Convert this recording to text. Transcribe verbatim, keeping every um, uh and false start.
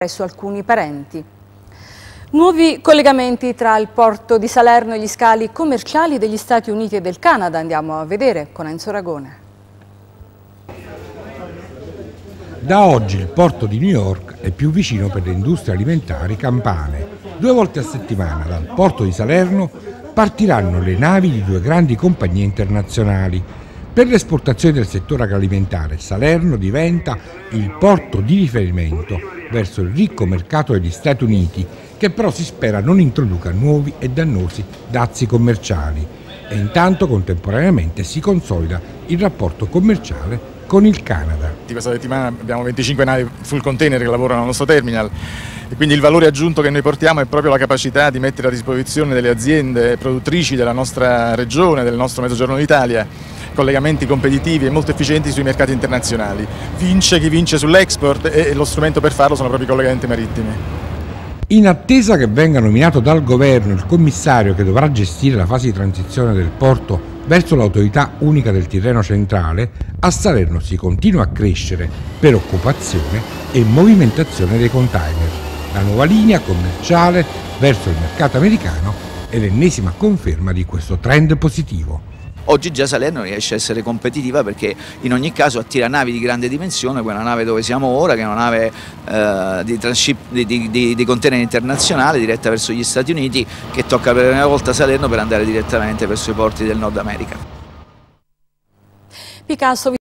presso alcuni parenti. Nuovi collegamenti tra il porto di Salerno e gli scali commerciali degli Stati Uniti e del Canada. Andiamo a vedere con Enzo Ragone. Da oggi il porto di New York è più vicino per le industrie alimentari campane. Due volte a settimana dal porto di Salerno partiranno le navi di due grandi compagnie internazionali. Per l'esportazione del settore agroalimentare, Salerno diventa il porto di riferimento verso il ricco mercato degli Stati Uniti, che però si spera non introduca nuovi e dannosi dazi commerciali. E intanto contemporaneamente si consolida il rapporto commerciale con il Canada. Questa settimana abbiamo venticinque navi full container che lavorano al nostro terminal e quindi il valore aggiunto che noi portiamo è proprio la capacità di mettere a disposizione delle aziende produttrici della nostra regione, del nostro mezzogiorno d'Italia, collegamenti competitivi e molto efficienti sui mercati internazionali. Vince chi vince sull'export e lo strumento per farlo sono proprio i collegamenti marittimi. In attesa che venga nominato dal governo il commissario che dovrà gestire la fase di transizione del porto verso l'autorità unica del Tirreno centrale, a Salerno si continua a crescere per occupazione e movimentazione dei container. La nuova linea commerciale verso il mercato americano è l'ennesima conferma di questo trend positivo. Oggi già Salerno riesce a essere competitiva perché in ogni caso attira navi di grande dimensione, quella nave dove siamo ora, che è una nave eh, di, di, di, di, di container internazionale diretta verso gli Stati Uniti, che tocca per la prima volta Salerno per andare direttamente verso i porti del Nord America. Picasso